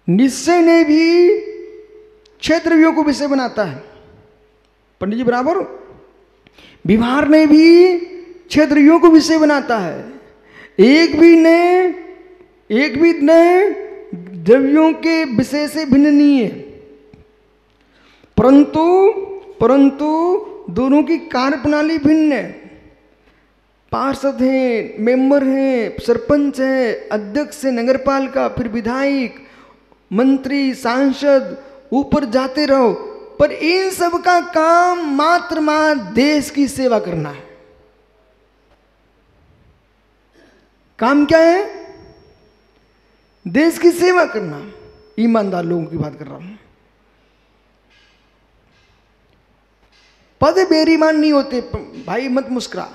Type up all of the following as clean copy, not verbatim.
निश्चय ने भी क्षेत्रव्यूह को विषय बनाता है। पंडित जी बराबर। व्यवहार ने भी क्षेत्रव्यूह को विषय बनाता है। एक भी नए द्रव्यों के विषय से भिन्न नहीं है, परंतु दोनों की कार्य प्रणाली भिन्न है। पार्षद हैं, मेंबर हैं, सरपंच है, अध्यक्ष है, नगरपालिका, फिर विधायक, मंत्री, सांसद, ऊपर जाते रहो, पर इन सब का काम मात्र देश की सेवा करना है। काम क्या है? देश की सेवा करना। ईमानदार लोगों की बात कर रहा हूं। पद बेरीमान नहीं होते भाई, मत मुस्कुरा।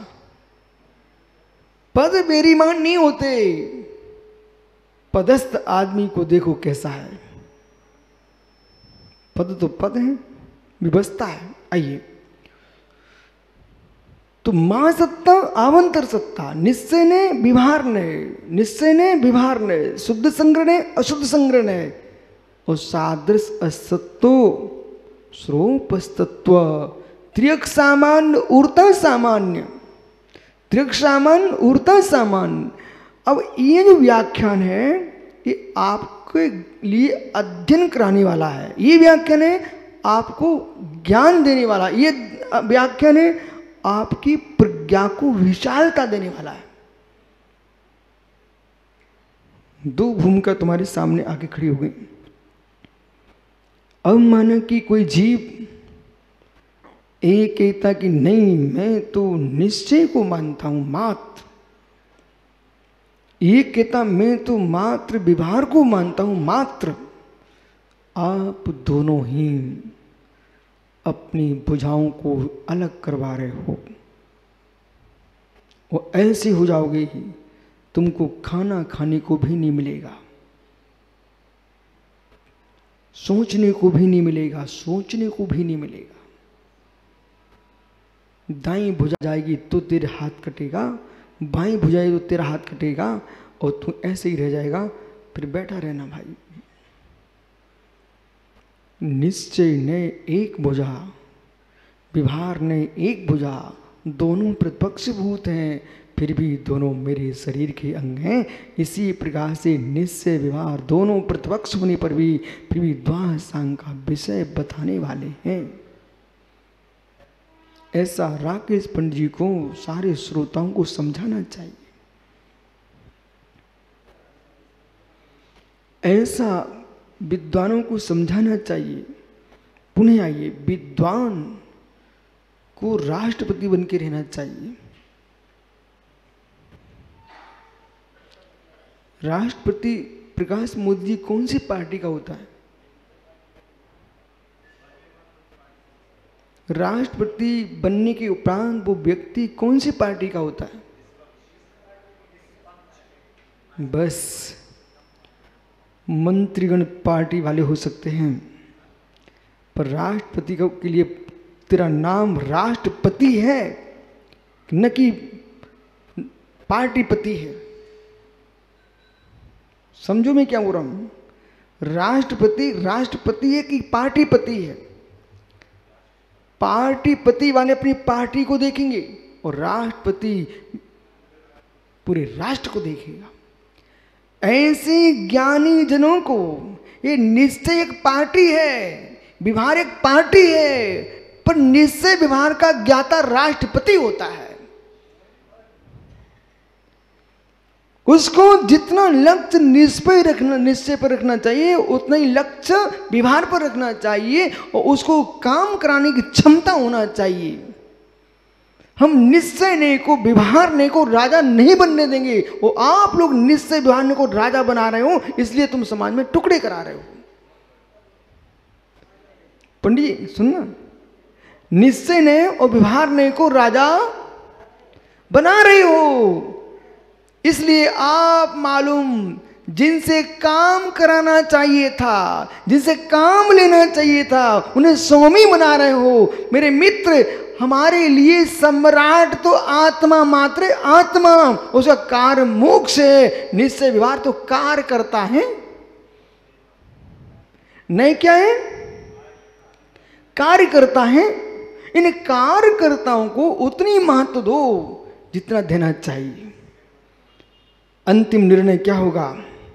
पद बेरीमान नहीं होते। पदस्थ आदमी को देखो कैसा है। पद तो पद है, व्यवस्था है। आइए, तो मां सत्ता आवंतर सत्ता, निश्चय ने व्यवहार ने, निश्चय ने व्यवहार ने, शुद्ध संग्रह ने अशुद्ध संग्रह ने, और सादृश असत्तो स्रोपस्तत्व, त्रियक सामान्य ऊर्ता सामान्य, त्रियक सामान्य ऊर्ता सामान्य। अब ये जो व्याख्यान है ये आपके लिए अध्ययन कराने वाला है। ये व्याख्यान है आपको ज्ञान देने वाला। ये व्याख्यान है आपकी प्रज्ञा को विशालता देने वाला है। दो भूमिका तुम्हारे सामने आके खड़ी हो गई। अब माना कि कोई जीव एक कहता कि नहीं, मैं तो निश्चय को मानता हूं मात्र, एक कहता मैं तो मात्र व्यवहार को मानता हूं मात्र। आप दोनों ही अपनी भुजाओं को अलग करवा रहे हो, और ऐसे हो जाओगे ही तुमको खाना खाने को भी नहीं मिलेगा, सोचने को भी नहीं मिलेगा, सोचने को भी नहीं मिलेगा। दाईं भुजा जाएगी तो तेरे हाथ कटेगा, बाईं भुजाएगी तो तेरा हाथ कटेगा, और तू ऐसे ही रह जाएगा। फिर बैठा रहना भाई। निश्चय ने एक भुजा, व्यवहार ने एक भुजा, दोनों प्रतिपक्ष भूत हैं, फिर भी दोनों मेरे शरीर के अंग हैं। इसी प्रकार से निश्चय व्यवहार दोनों प्रतिपक्ष होने पर भी फिर भी द्वादशांग का विषय बताने वाले हैं। ऐसा राकेश पंडित जी को सारे श्रोताओं को समझाना चाहिए। ऐसा विद्वानों को समझाना चाहिए। पुनः आइए, विद्वान को राष्ट्रपति बन के रहना चाहिए। राष्ट्रपति प्रकाश मोदी जी कौन सी पार्टी का होता है? राष्ट्रपति बनने के उपरांत वो व्यक्ति कौन सी पार्टी का होता है? बस मंत्रीगण पार्टी वाले हो सकते हैं, पर राष्ट्रपति के लिए तेरा नाम राष्ट्रपति है, न कि पार्टीपति है। समझो मैं क्या बोल रहा हूं। राष्ट्रपति है कि पार्टीपति है? पार्टीपति वाले अपनी पार्टी को देखेंगे और राष्ट्रपति पूरे राष्ट्र को देखेगा। ऐसे ज्ञानी जनों को ये निश्चय एक पार्टी है, व्यवहार एक पार्टी है, पर निश्चय व्यवहार का ज्ञाता राष्ट्रपति होता है। उसको जितना लक्ष्य निश्चय पर रखना चाहिए, उतना ही लक्ष्य व्यवहार पर रखना चाहिए, और उसको काम कराने की क्षमता होना चाहिए। हम निश्चय ने को व्यवहार ने को राजा नहीं बनने देंगे। वो आप लोग निश्चय व्यवहार ने को राजा बना रहे हो, इसलिए तुम समाज में टुकड़े करा रहे हो। पंडित जी सुनना, निश्चय ने और व्यवहार ने को राजा बना रहे हो, इसलिए आप मालूम जिनसे काम कराना चाहिए था, जिनसे काम लेना चाहिए था, उन्हें स्वामी बना रहे हो। मेरे मित्र, हमारे लिए सम्राट तो आत्मा मात्र आत्मा, उसका कार्य मोक्ष है। निश्चय व्यवहार तो कार्य करता है। नए क्या है? कार्यकर्ता है। इन कार्यकर्ताओं को उतनी महत्व दो जितना देना चाहिए। अंतिम निर्णय क्या होगा?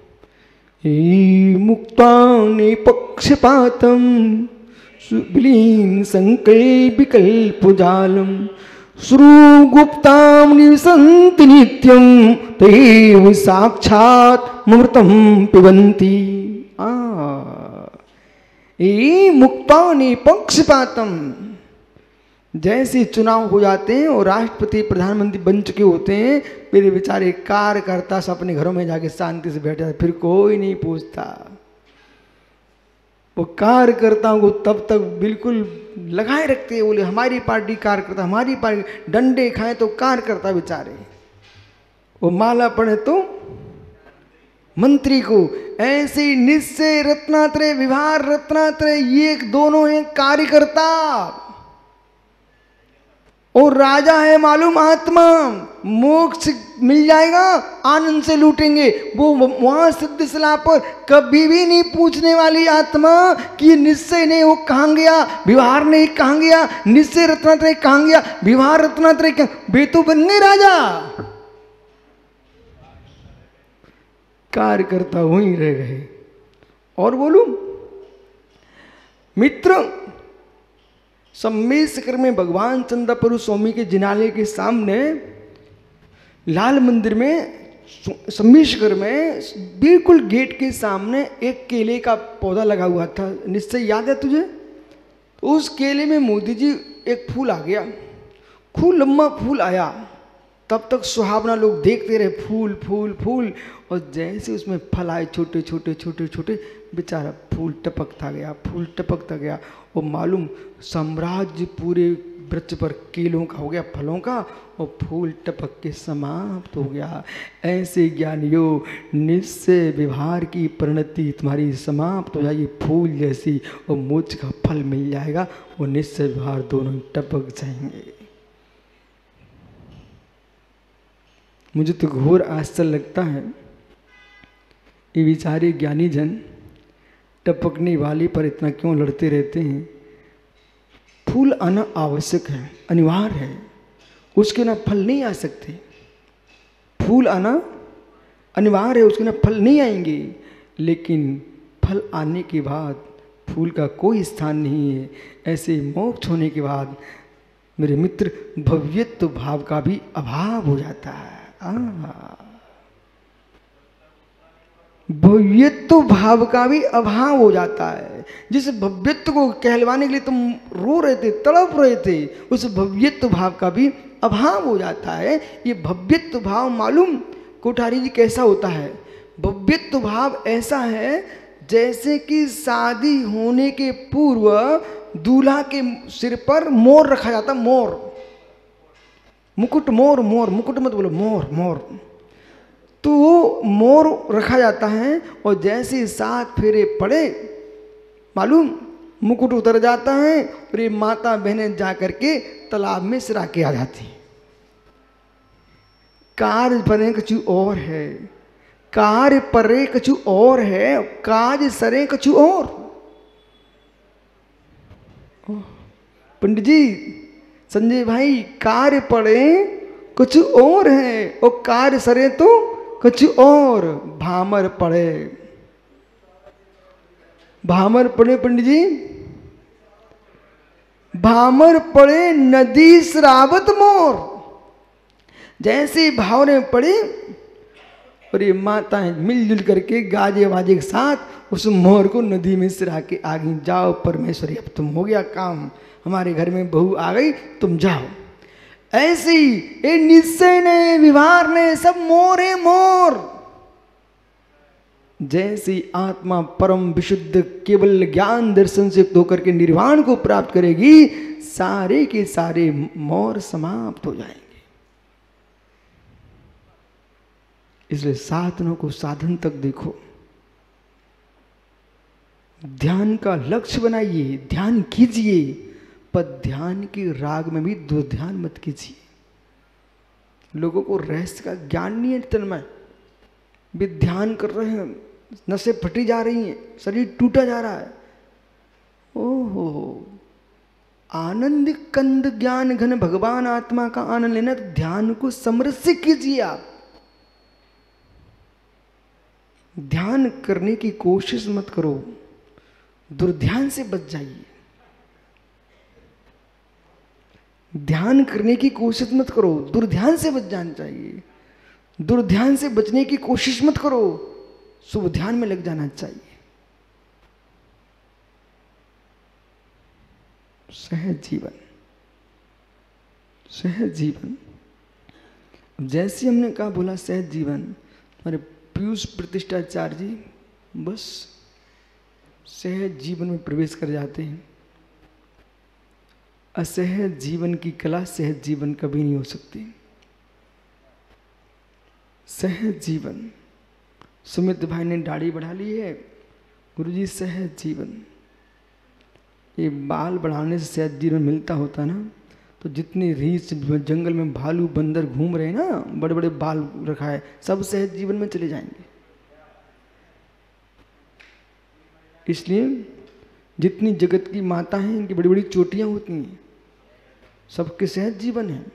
मुक्तानि पक्षपातम सुविलीन संकल्प विकल्पजालम श्रुगुप्तां निवसन्ति नित्यं तैव साक्षात् मृतं पिबन्ति। मुक्तानि पक्षपातम, जैसे चुनाव हो जाते हैं और राष्ट्रपति प्रधानमंत्री बन चुके होते हैं, मेरे बेचारे कार्यकर्ता सब अपने घरों में जाके शांति से बैठ जाते, फिर कोई नहीं पूछता। वो कार्यकर्ताओं को तब तक बिल्कुल लगाए रखते हैं, बोले हमारी पार्टी कार्यकर्ता, हमारी पार्टी, डंडे खाए तो कार्यकर्ता बेचारे, वो माला पड़े तो मंत्री को। ऐसे निश्चय रत्नात्रय, विभार रत्नात्रय, ये दोनों हैं कार्यकर्ता, और राजा है मालूम आत्मा। मोक्ष मिल जाएगा, आनंद से लूटेंगे। वो वहां सिद्ध सलाह पर कभी भी नहीं पूछने वाली आत्मा कि निश्चय ने वो कहां गया, विहार ने कहां गया, निश्चय रत्नात्रय कहां गया, विहार रत्नात्रय क्या, वे तो बन गए राजा, कार्यकर्ता वहीं रह गए। और बोलूं मित्र, सम्मेशकर में भगवान चंद्रप्रभु स्वामी के जिनालय के सामने लाल मंदिर में, सम्मेशकर में बिल्कुल गेट के सामने एक केले का पौधा लगा हुआ था। निश्चय याद है तुझे? तो उस केले में मोदी जी एक फूल आ गया, खूब लंबा फूल आया। तब तक सुहावना लोग देखते रहे, फूल फूल फूल, और जैसे उसमें फल आए छोटे छोटे छोटे छोटे, बेचारा फूल टपकता गया, फूल टपकता गया। और मालूम साम्राज्य पूरे वृक्ष पर केलों का हो गया, फलों का, और फूल टपक के समाप्त हो गया। ऐसे ज्ञानियों, निश्चय व्यवहार की परिणति तुम्हारी समाप्त हो जाएगी फूल जैसी, और मोक्ष का फल मिल जाएगा। वो निश्चय व्यवहार दोनों टपक जाएंगे। मुझे तो घोर आश्चर्य लगता है, ये बेचारे ज्ञानी जन टपकने वाले पर इतना क्यों लड़ते रहते हैं। फूल आना आवश्यक है, अनिवार्य है, उसके ना फल नहीं आ सकते। फूल आना अनिवार्य है, उसके ना फल नहीं आएंगे। लेकिन फल आने के बाद फूल का कोई स्थान नहीं है। ऐसे मोक्ष होने के बाद मेरे मित्र, भव्यत्व भाव का भी अभाव हो जाता है। भव्यत्व भाव का भी अभाव हो जाता है। जिस भव्यत्व को कहलवाने के लिए तुम रो रहे थे, तड़प रहे थे, उस भव्यत्व भाव का भी अभाव हो जाता है। ये भव्यत्व भाव मालूम कोठारी जी कैसा होता है? भव्यत्व भाव ऐसा है जैसे कि शादी होने के पूर्व दूल्हा के सिर पर मोर रखा जाता, मोर, मुकुट, मोर, मोर, मुकुट मत बोलो, मोर, मोर। तो वो मोर रखा जाता है, और जैसे 7 फेरे पड़े मालूम मुकुट उतर जाता है, और ये माता बहनें जा करके तालाब में सिरा के आ जाती। कार्य परे कछु और है, कार्य परे कछु और है, काज सरे कछु और। पंडित जी, संजय भाई, कार्य पड़े कुछ और है और कार्य सरे तो कुछ और। भामर पड़े, भामर पड़े पंडित जी, भामर पड़े नदी श्रावत मोर। जैसे भावरे पड़े और ये माताएं मिलजुल करके गाजे वाजे के साथ उस मोर को नदी में सिरा के आगे, जाओ परमेश्वरी, अब तुम हो गया काम, हमारे घर में बहू आ गई, तुम जाओ। ऐसी ये निश्चय ने, विहार ने, सब मोर है मोर। जैसी आत्मा परम विशुद्ध केवल ज्ञान दर्शन से युक्त होकर के निर्वाण को प्राप्त करेगी, सारे के सारे मोर समाप्त हो जाएंगे। इसलिए साधनों को साधन तक देखो, ध्यान का लक्ष्य बनाइए, ध्यान कीजिए, पर ध्यान के राग में भी दो ध्यान मत कीजिए। लोगों को रहस्य का ज्ञान नहीं है, तन्मय भी ध्यान कर रहे हैं, नसें फटी जा रही हैं, शरीर टूटा जा रहा है, ओहो, आनंद कंद ज्ञान घन भगवान आत्मा का आनंद लेना, तो ध्यान को समरस्य कीजिए। आप ध्यान करने की कोशिश मत करो, दुर्ध्यान से बच जाइए। ध्यान करने की कोशिश मत करो, दुर्ध्यान से बच जाना चाहिए। दुर्ध्यान से बचने की कोशिश मत करो, शुभ ध्यान में लग जाना चाहिए। सहज जीवन, सहज जीवन। जैसे हमने कहा बोला सहज जीवन, हमारे पीयूष प्रतिष्ठाचार्य जी बस सहज जीवन में प्रवेश कर जाते हैं। असहज जीवन की कला सहज जीवन कभी नहीं हो सकती। सहज जीवन, सुमित भाई ने दाढ़ी बढ़ा ली है, गुरुजी सहज जीवन। ये बाल बढ़ाने से सहज जीवन मिलता होता ना, तो जितने रीछ जंगल में भालू बंदर घूम रहे हैं ना, बड़े बड़े बाल रखा है, सब सहज जीवन में चले जाएंगे। इसलिए जितनी जगत की माता हैं, इनकी बड़ी बड़ी चोटियां होती हैं, सबके सहज जीवन है।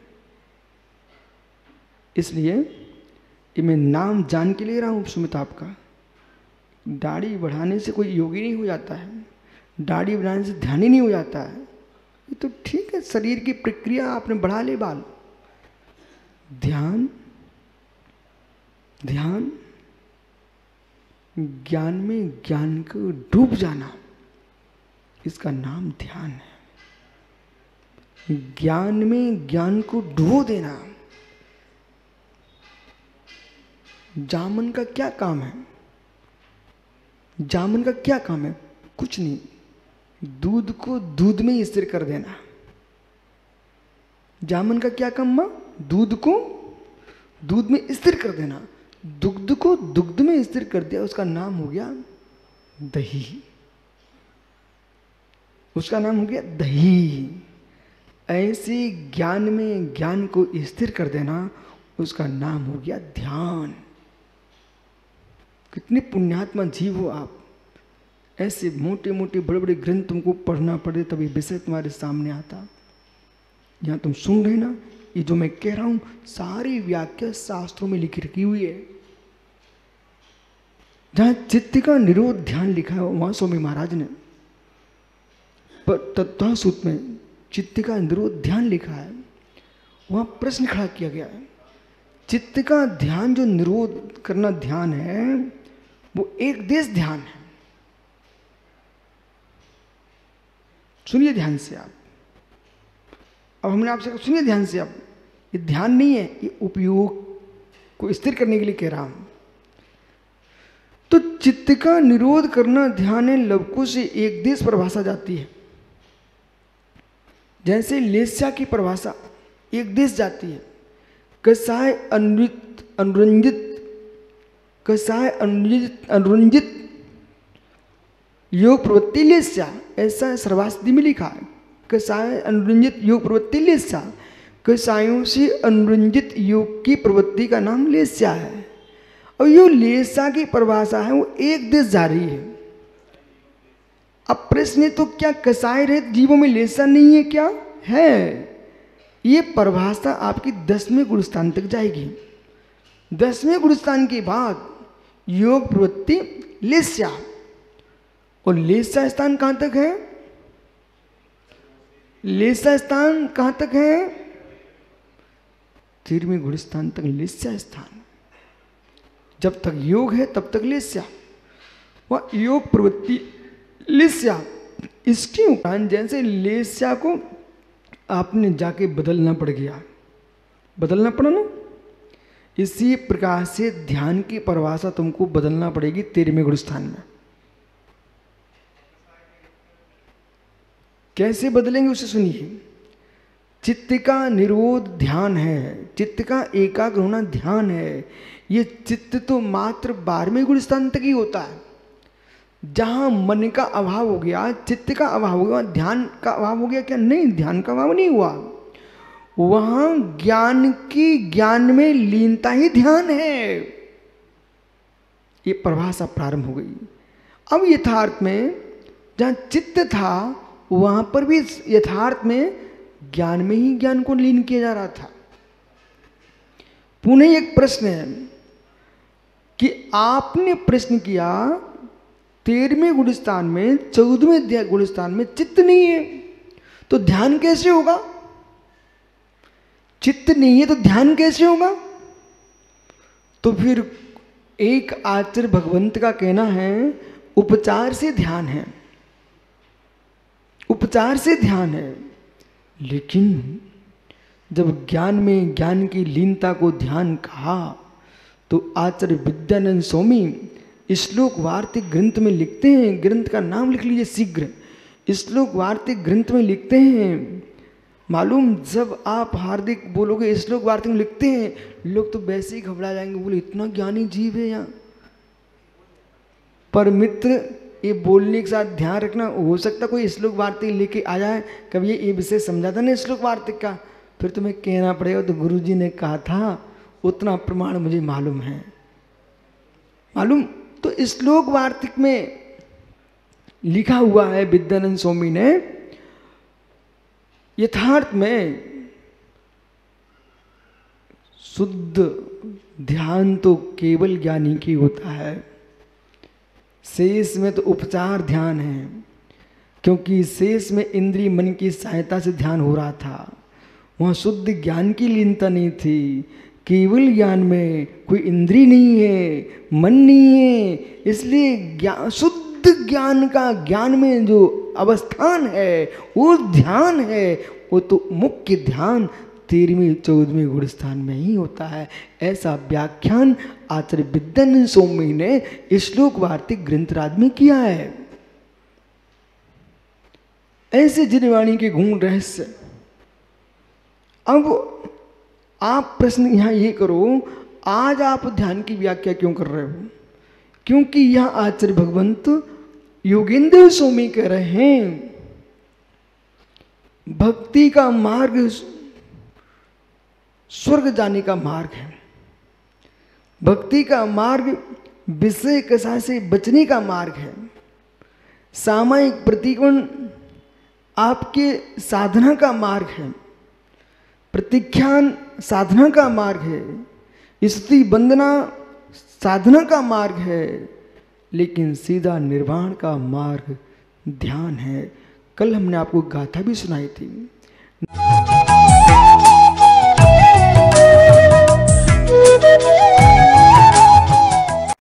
इसलिए ये मैं नाम जान के ले रहा हूँ सुमित आपका। दाढ़ी बढ़ाने से कोई योगी नहीं हो जाता है, दाढ़ी बढ़ाने से ध्यान ही नहीं हो जाता है। ये तो ठीक है, शरीर की प्रक्रिया, आपने बढ़ा ले बाल। ध्यान, ध्यान, ज्ञान में ज्ञान को डूब जाना, इसका नाम ध्यान है। ज्ञान में ज्ञान को डुबो देना। जामन का क्या काम है? जामन का क्या काम है? कुछ नहीं, दूध को दूध में स्थिर कर देना। जामन का क्या काम? दूध को दूध में स्थिर कर देना। दुग्ध को दुग्ध में स्थिर कर दिया, उसका नाम हो गया दही। उसका नाम हो गया दही। ऐसे ज्ञान में ज्ञान को स्थिर कर देना, उसका नाम हो गया ध्यान। कितने पुण्यात्मा जीव हो आप। ऐसे मोटे मोटे बड़े बड़े ग्रंथ तुमको पढ़ना पड़े तभी विषय तुम्हारे सामने आता। यहाँ तुम सुन रहे ना, ये जो मैं कह रहा हूं सारी व्याख्या शास्त्रों में लिखी रखी हुई है। जहां चित्त का निरोध ध्यान लिखा है, वहां स्वामी महाराज ने तत्व सूत्र में चित्त का निरोध ध्यान लिखा है। वहां प्रश्न खड़ा किया गया है, चित्त का ध्यान जो निरोध करना ध्यान है, वो एक देश ध्यान है। सुनिए ध्यान से आप। अब हमने आपसे कहा सुनिए ध्यान से आप, ये ध्यान नहीं है, ये उपयोग को स्थिर करने के लिए कह रहा हूं। तो चित्त का निरोध करना ध्यान है। लवकुश से एक देश परिभाषा जाती है, जैसे लेस्या की परिभाषा एक देश जाती है। कसाय अनुरंजित, कसाय अनुरंजित योग प्रवृत्ति लेस्या, ऐसा सर्वास्ति में लिखा है। कसाय अनुरंजित योग प्रवृत्ति लेस्या, कसायों से अनुरंजित योग की प्रवृत्ति का नाम लेस्या है। और यो लेस्या की परिभाषा है, वो एक देश जा रही है। अब प्रश्न है, तो क्या कसाय रहित जीवों में लेस्या नहीं है? क्या है? ये परिभाषा आपकी 10वें गुणस्थान तक जाएगी। 10वें गुणस्थान के बाद योग प्रवृत्ति लेस्या, और लेस्या स्थान कहां तक है? लेस्या स्थान कहां तक है? 13वें गुणस्थान तक लेस्या स्थान। जब तक योग है तब तक लेस्या, वह योग प्रवृत्ति लेस्या। इसके उपरांत जैसे लेस्या को आपने जाके बदलना पड़ गया, बदलना पड़ा ना, इसी प्रकार से ध्यान की परिभाषा तुमको बदलना पड़ेगी 13वें गुणस्थान में। कैसे बदलेंगे उसे सुनिए। चित्त का निरोध ध्यान है, चित्त का एकाग्र होना ध्यान है। ये चित्त तो मात्र 12वें गुणस्थान तक ही होता है। जहां मन का अभाव हो गया, चित्त का अभाव हो गया, ध्यान का अभाव हो गया क्या? नहीं, ध्यान का अभाव नहीं हुआ। वहां ज्ञान की ज्ञान में लीनता ही ध्यान है। ये परिभाषा प्रारंभ हो गई। अब यथार्थ में जहाँ चित्त था वहाँ पर भी यथार्थ में ज्ञान में ही ज्ञान को लीन किया जा रहा था। पुनः एक प्रश्न है कि आपने प्रश्न किया 13वें गुणस्थान में 14वें गुणस्थान में चित्त नहीं है तो ध्यान कैसे होगा? चित्त नहीं है तो ध्यान कैसे होगा? तो फिर एक आचार्य भगवंत का कहना है उपचार से ध्यान है, उपचार से ध्यान है। लेकिन जब ज्ञान में ज्ञान की लीनता को ध्यान कहा तो आचार्य विद्यानंद स्वामी श्लोक वार्तिक ग्रंथ में लिखते हैं, ग्रंथ का नाम लिख लीजिए शीघ्र, श्लोक वार्तिक ग्रंथ में लिखते हैं। मालूम जब आप हार्दिक बोलोगे श्लोक वार्तिक में लिखते हैं, लोग तो वैसे ही घबरा जाएंगे, बोले इतना ज्ञानी जीव है यहाँ। पर मित्र ये बोलने के साथ ध्यान रखना, हो सकता कोई श्लोक वार्तिक लेके आ जाए, कभी ये विषय समझा था ना श्लोक वार्तिक का, फिर तुम्हें कहना पड़ेगा तो गुरुजी ने कहा था, उतना प्रमाण मुझे मालूम है। मालूम तो श्लोक वार्तिक में लिखा हुआ है विद्यानंद स्वामी ने, यथार्थ में शुद्ध ध्यान तो केवल ज्ञानी की होता है, शेष में तो उपचार ध्यान है, क्योंकि शेष में इंद्रिय मन की सहायता से ध्यान हो रहा था, वहाँ शुद्ध ज्ञान की लीनता नहीं थी। केवल ज्ञान में कोई इंद्रिय नहीं है, मन नहीं है, इसलिए ज्ञान, शुद्ध ज्ञान का, ज्ञान में जो अवस्थान है वो ध्यान है, वो तो मुख्य ध्यान 13वें 14वें गुणस्थान में ही होता है। ऐसा व्याख्यान आचार्य विद्यानंद स्वामी ने श्लोक वार्तिक ग्रंथराज में किया है। ऐसे जिनवाणी के गुण रहस्य। अब आप प्रश्न यहाँ ये करो, आज आप ध्यान की व्याख्या क्यों कर रहे हो? क्योंकि यहाँ आचार्य भगवंत योगेंद्र स्वामी कह रहे हैं भक्ति का मार्ग स्वर्ग जाने का मार्ग है, भक्ति का मार्ग विषय कषा से बचने का मार्ग है, सामायिक प्रतिकोण आपके साधना का मार्ग है, प्रतीख्यान साधना का मार्ग है, स्तुति वंदना साधना का मार्ग है, लेकिन सीधा निर्वाण का मार्ग ध्यान है। कल हमने आपको गाथा भी सुनाई थी।